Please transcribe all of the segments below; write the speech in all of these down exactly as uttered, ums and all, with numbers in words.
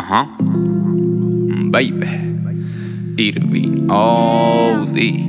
Ajá. Baby. Irving O D.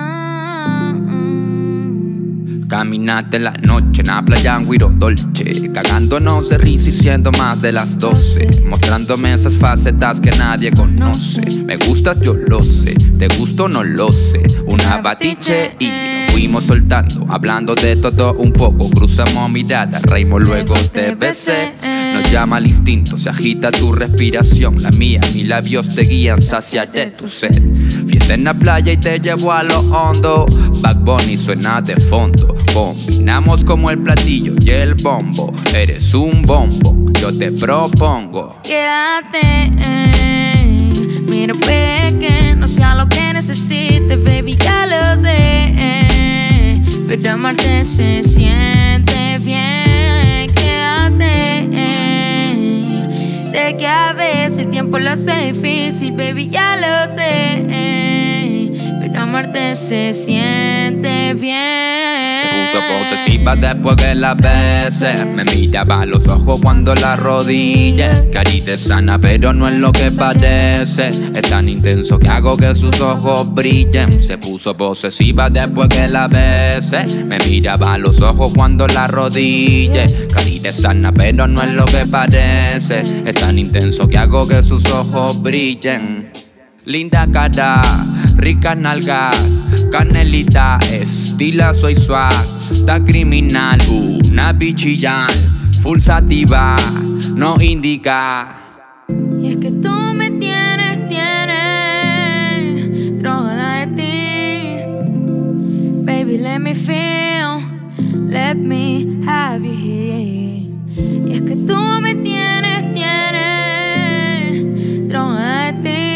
Caminate la noche en la playa en Guiro Dolce, cagándonos de risa y siendo más de las doce, mostrándome esas facetas que nadie conoce. Me gustas, yo lo sé, te gusto, no lo sé. Una batiche y nos fuimos soltando, hablando de todo un poco. Cruzamos miradas, reímos, luego te besé. Nos llama el instinto, se agita tu respiración, la mía, mis labios te guían, saciaré tu sed. Fiesta en la playa y te llevo a lo hondo, Bad Bunny suena de fondo. Combinamos como el platillo y el bombo, eres un bombo, yo te propongo. Quédate, eh, mira puede que no sea lo que necesites, baby, ya lo sé, eh, pero amarte se siente bien. Quédate, eh, sé que a veces el tiempo lo hace difícil, baby, ya lo sé, eh, pero amarte se siente bien. Se puso posesiva después que la besé, me miraba a los ojos cuando la rodilla. Carita sana pero no es lo que parece, es tan intenso que hago que sus ojos brillen. Se puso posesiva después que la besé, me miraba a los ojos cuando la rodilla. Carita sana pero no es lo que parece, es tan intenso que hago que sus ojos brillen. Linda cara, ricas nalgas, canelita, estila, soy swag, está criminal, una bichillan, full sativa, no indica. Y es que tú me tienes, tienes droga de ti, baby, let me feel, let me have you here. Y es que tú me tienes, tienes droga de ti,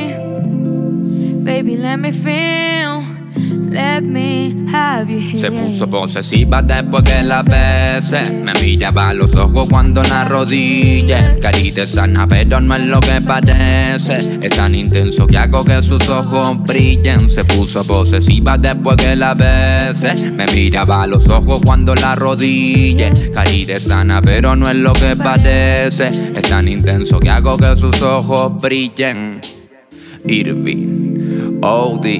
baby, let me feel, let me have you here. Se puso posesiva después que la besé, me miraba a los ojos cuando la rodilla. Carita sana pero no es lo que parece, es tan intenso que hago que sus ojos brillen. Se puso posesiva después que la besé, me miraba a los ojos cuando la rodilla. Carita sana pero no es lo que parece, es tan intenso que hago que sus ojos brillen. Irving O D,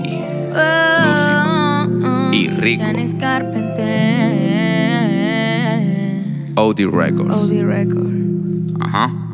Sucio y Rico, Yanis Carpenter, O D Records. O D Record. Ajá.